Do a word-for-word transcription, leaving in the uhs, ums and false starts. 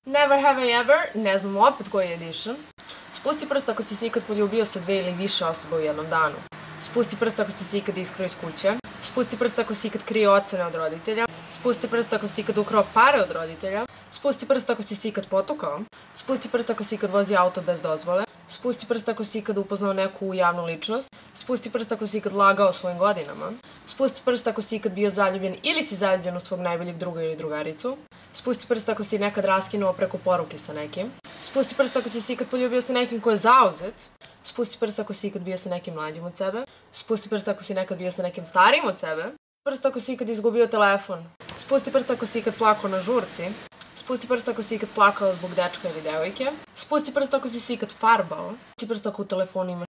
Never have I ever, ne znam opet koji je edition. Spusti prst ako si se ikad poljubio sa dve ili više osoba u jednom danu. Spusti prst ako si se ikad iskrao iz kuće. Spusti prst ako si ikad krio ocene od roditelja. Spusti prst ako si ikad ukrao pare od roditelja. Spusti prst ako si se ikad potukao. Spusti prst ako si ikad vozio auto bez dozvole. Spusti prst ako si ikad upoznao neku javnu ličnost. Spusti prst ako si ikad lagao o svojim godinama. Spusti prst ako si ikad bio zaljubljen ili si zaljubljen u svog najboljeg druga ili drugaricu. Spusti prst ako si nekad raskinuo preko poruke sa nekim. Spusti prst ako si se ikad poljubio sa nekim ko je zauzet. Spusti prst ako si ikad bio sa nekim mlađim od sebe. Spusti prst ako si nekad bio sa nekim starijim od sebe. Prst ako si ikad izgubio telefon. Spusti prst ako si ikad plakao na žurci. Spusti prst ako si ikad plakao zbog dečka ili devojke. Spusti prst ako si se ikad farbao. Spusti prst ako u telefonu imaš